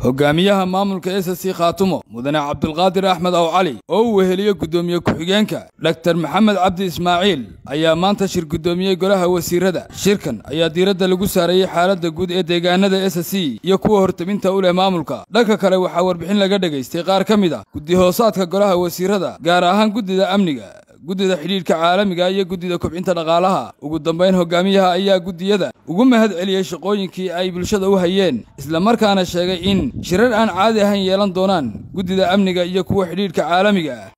hogaamiyaha maamulka SSC Khaatumo mudane Cabdulqaadir Axmed Aw Cali oo uu weheliyo gudoomiye ku-xigeenka Dr. Maxamed Cabdi Ismaaciil ayaa maanta shir gudoomiyay golaha wasiirada. Shirkan ayaa diiradda lagu saarayay xaaladda guud ee deegaanada SSC iyo kuwa hortaminta u leh maamulka. Dhanka kale waxaa warbixin laga dhageystay qaar ka mid ah guddi hoosaadka golaha wasiirada, gaar ahaan guddida amniga, guddida xiriirka caalamiga iyo guddida kobcinta dhaqaalaha. Ugu dambeyn hogaamiyaha ayaa guddiyada ugu mahad celiyay shaqooyinkii ay bulshada u hayeen, isla markaana sheegay in shirar aan caadi ahayn yeelan doonaan guddida amniga iyo kuwa xiriirka caalamiga.